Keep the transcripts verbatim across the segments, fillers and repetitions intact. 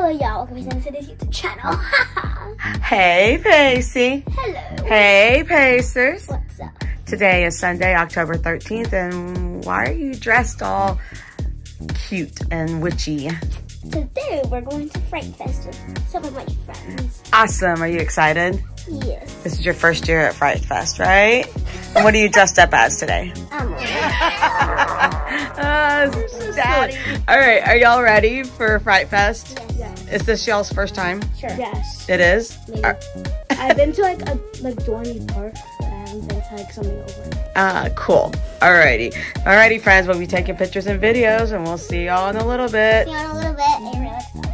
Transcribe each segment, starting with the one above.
Hello y'all, welcome to City's YouTube channel. Hey Pacey. Hello. Hey Pacers. What's up? Today is Sunday, October thirteenth, and why are you dressed all cute and witchy? Today we're going to Fright Fest with some of my friends. Awesome, are you excited? Yes. This is your first year at Fright Fest, right? And what are you dressed up as today? I'm ready. uh, Daddy. All right, are y'all ready for Fright Fest? Yes. Is this y'all's first time? Sure. Yes. It is? Maybe. Uh, I've been to like a like Dorney Park, but I haven't been to like something over. Ah, cool. Alrighty. Alrighty, friends. We'll be taking pictures and videos, and we'll see y'all in a little bit. See you in a little bit. Hey, let's go.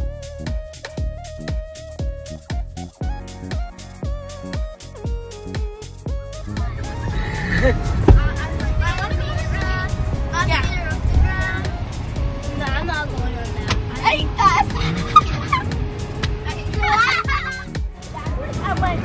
No, I'm not going on that. I hate that. I'm like,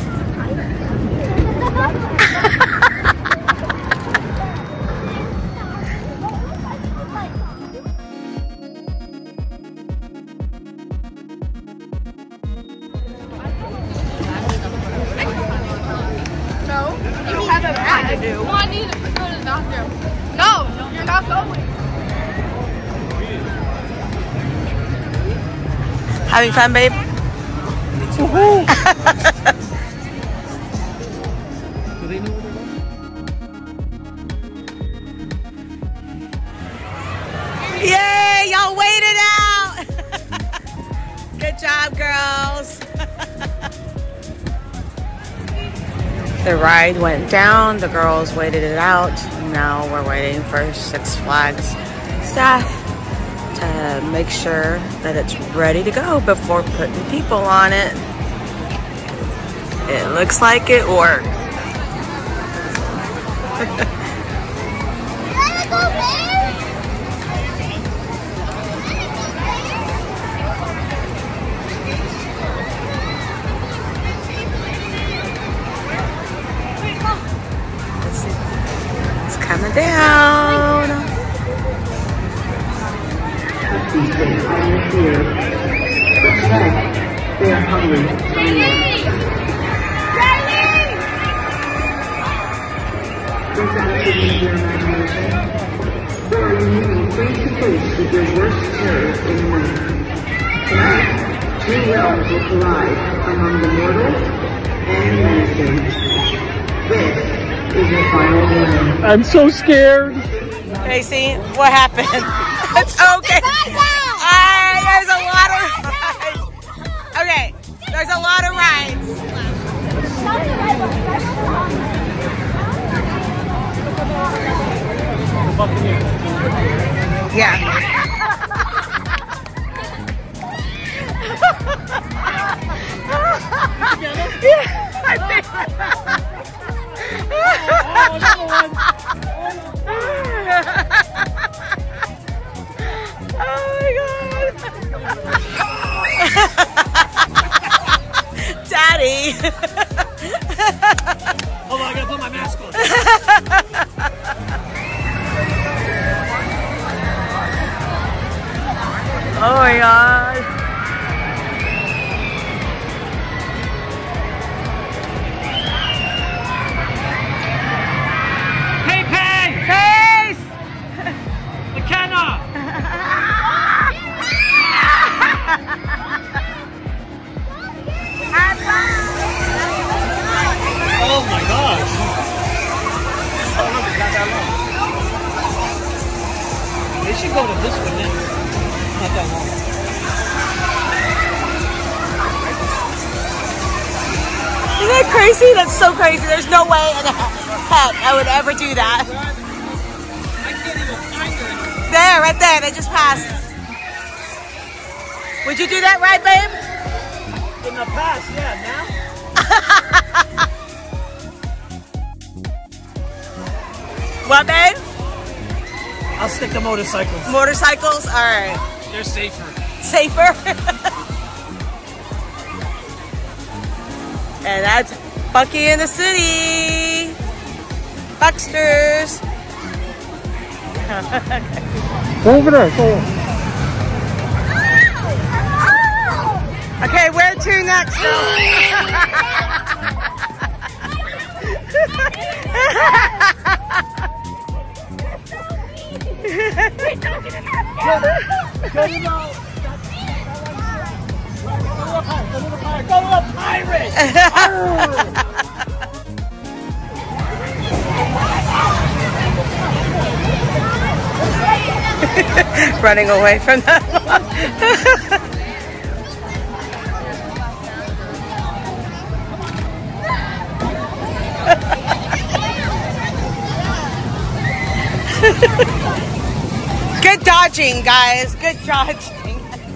No, you have a bag. I do. Well, I need to go to the bathroom. No, you're not going. Having fun, babe? Yay! Y'all waited out! Good job, girls! The ride went down, the girls waited it out. Now we're waiting for Six Flags staff to make sure that it's ready to go before putting people on it. It looks like it worked. It's coming down. These things are here. What's that? They are hungry. Does that change your imagination? Or are you moving face to face with your worst terrors in life? Tonight, two realms will collide among the mortal and the menacing. This is your final warning. I'm so scared. Pacey, what happened? It's okay. Alright, there's a lot of rides. Okay, there's a lot of rides. Yeah. Yeah, I think. Oh my God. Daddy. Hold on, I gotta put my mask on. Oh my God. Hey, Peg! Pace! McKenna! Oh my gosh! Oh, look, it's not that long. They should go to this one then. Not that long. Isn't that crazy? That's so crazy. There's no way in heck I would ever do that. I can't even find her. There, right there. They just passed. Would you do that right, babe? In the past, yeah, now? What, babe? I'll stick to motorcycles. Motorcycles? All right. They're safer. Safer. And that's Bucky in the City. Bucksters. Go over there. Go. Oh! Okay, where to next, girl? Go to the pirate! Go to the pirate! Running away from that. Good dodging, guys. Good dodging.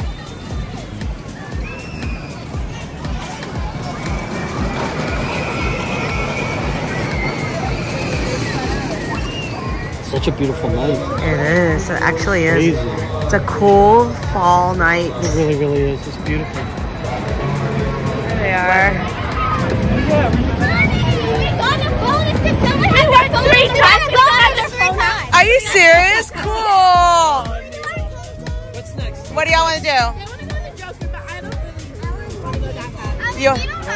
Such a beautiful night. It is. It actually is. Crazy. It's a cool fall night. It really, really is. It's beautiful. There they are. Are you serious? Cool. What's next? What do y'all want to do? You.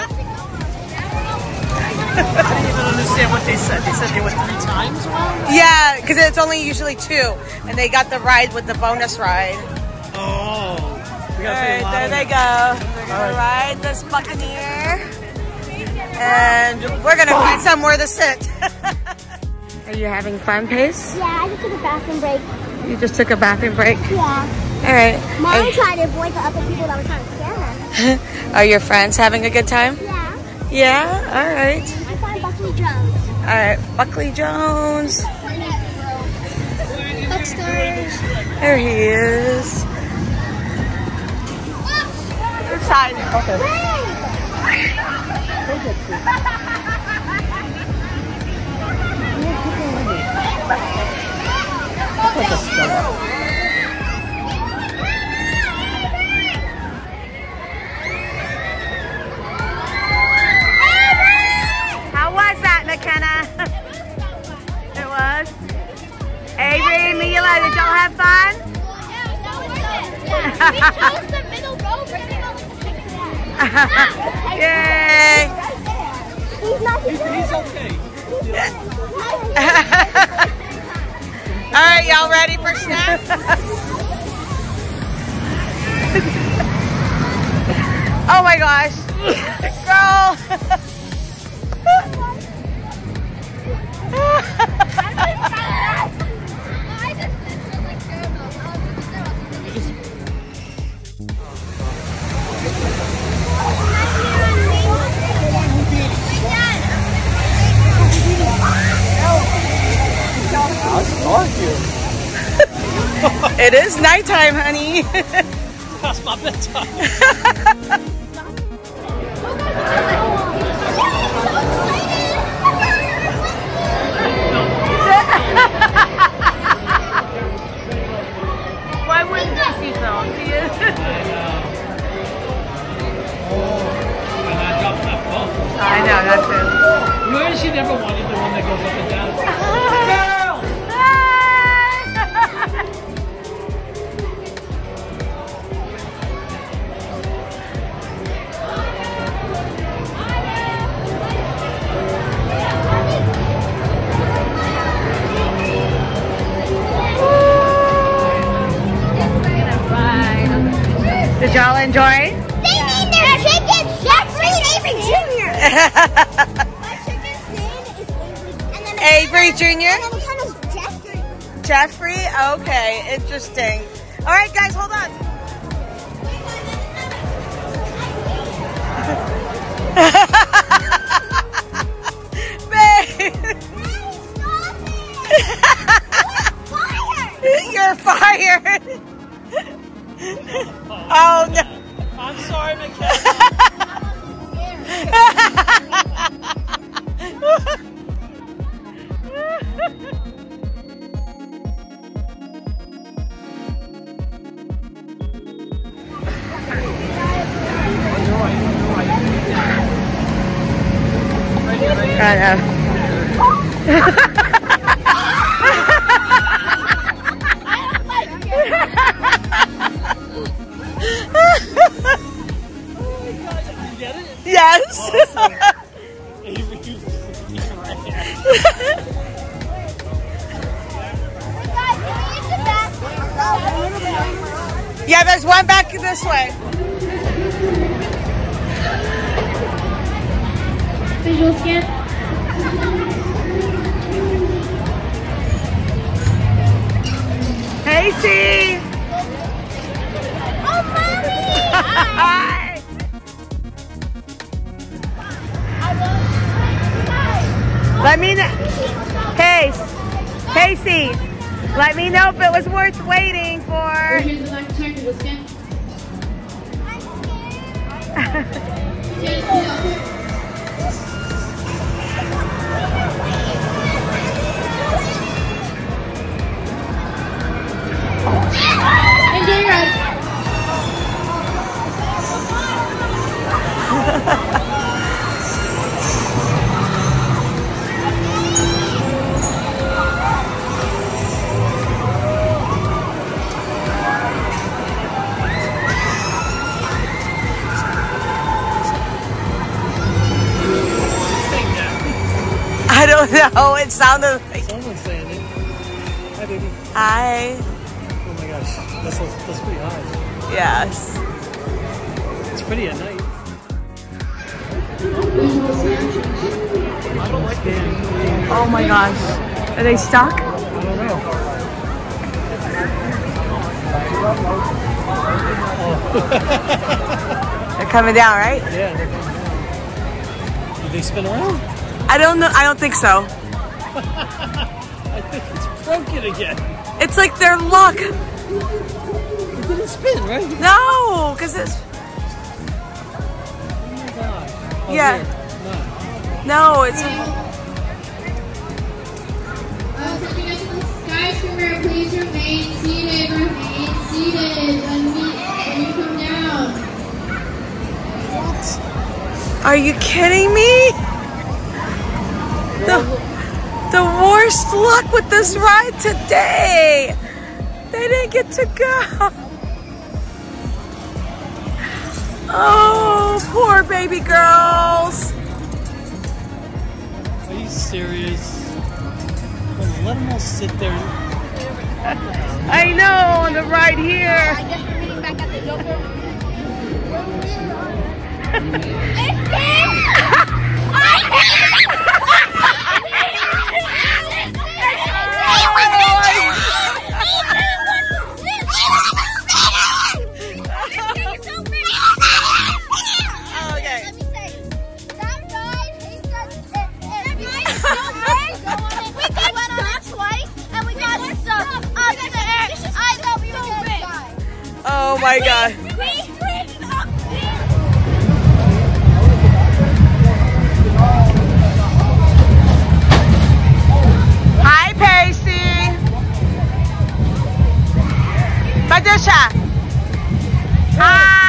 I didn't even understand what they said. They said they were three times around? Yeah, because it's only usually two, and they got the ride with the bonus ride. Oh. We All gotta pay right, a lot there of they it. go. We're gonna ride this Buccaneer, and we're gonna find somewhere to sit. Are you having fun, Pace? Yeah, I just took a bathroom break. You just took a bathroom break? Yeah. All right. Mom Are- tried to avoid the other people that were trying to scare her. Are your friends having a good time? Yeah. Yeah? All right. I found Buckley Jones. All right. Buckley Jones. Bookstores. There he is. Other side. Okay. How was that, McKenna? It was? Avery, Mila, did y'all have fun? We chose the middle row for him on the Yay! He's not He's, he's okay. All right, y'all ready for snacks? Oh my gosh. Girl. It is nighttime, honey. Past my bedtime. Why wouldn't you see film? I know. And I dropped my phone. I know, that's it. You know, she never wanted the one that goes up and down. Girl! Did y'all enjoy? They named their chicken Jeffrey and Avery Junior My chicken's name is Avery. And then Avery Junior? And then McKenna's Jeffrey. Jeffrey? Okay, interesting. All right, guys, hold on. Babe! You're fired! Oh no! I'm sorry, McKenna. I know. Yeah, there's one back this way. Visual scan. Casey! Oh, mommy! Hi! Let me know. Hey, Casey, let me know if it was worth waiting for. Here's the last check. Visual scan. Enjoy your ride. I don't know. It sounded like. Someone's saying it. Hi, baby. Hi. Oh my gosh, that's that's pretty high. Yes. It's pretty at night. I don't like this. Oh my gosh. Are they stuck? I don't know. They're coming down, right? Yeah. They're going down. Did they spin around? I don't know. I don't think so. I think it's broken again. It's like their luck. It didn't spin, right? No, because it's. Oh my gosh. Oh, Yeah. here. No, it's. Skyscraper, please remain seated. Remain seated. When we, when you come down. Are you kidding me? The, the worst luck with this ride today. They didn't get to go. Oh, poor baby girls. Are you serious? Well, let them all sit there. I know, on the ride here. I guess we're meeting back at the Joker. Oh my God. Hi, Pacey. Patricia. Hi.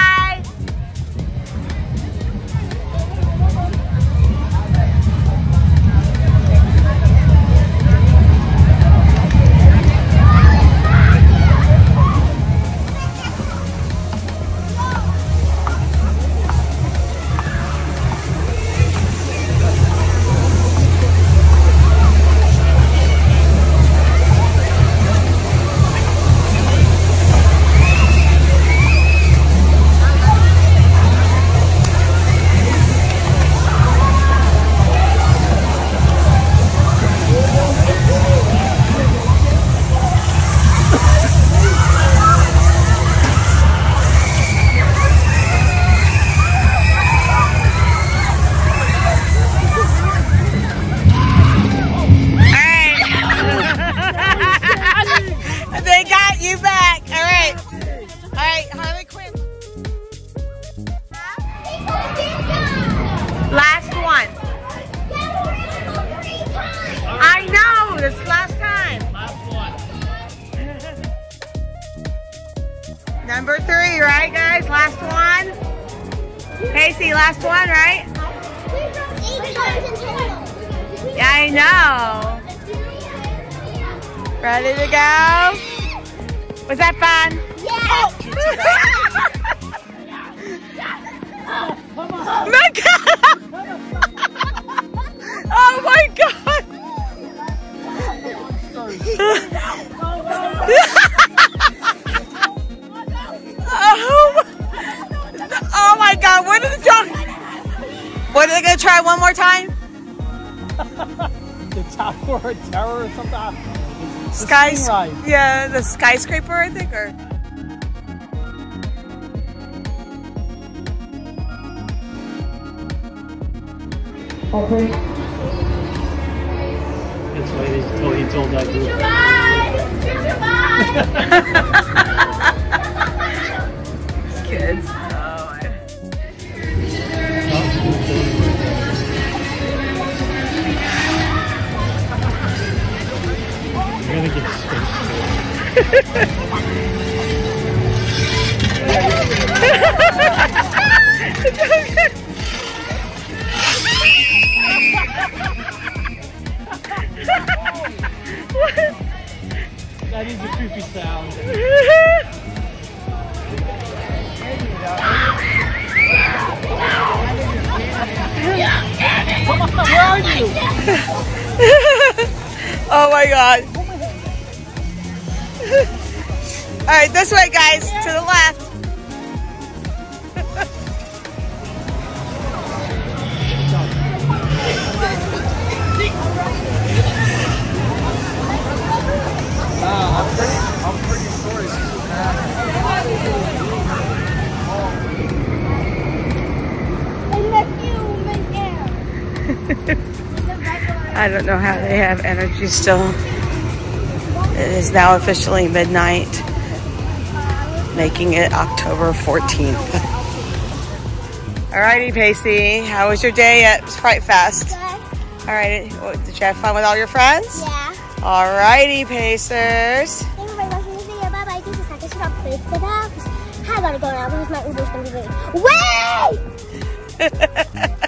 They got you back. All right. All right, Harley Quinn. Last one. I know. This last time. Last one. Number three, right, guys? Last one. Casey, last one, right? Yeah, I know. Ready to go? Was that fun? Yeah. My God! Oh my God! they gonna try one more time? The tower, tower or something. The Sky, swing ride. yeah, the skyscraper, I think, or. That's why he told, he told that group. Kids. You're gonna get space. That is a creepy sound. Come on, where are you? Oh my god. Alright, this way guys, to the left. I don't know how they have energy still. It is now officially midnight, making it October fourteenth. Alrighty, Pacey, how was your day at Fright Fest? Good. Alrighty, did you have fun with all your friends? Yeah. Alrighty, Pacers. Thank you for watching this video. Bye bye. This is Hacker Shop. Please get out. I gotta go now because my Uber's gonna be late. Wait!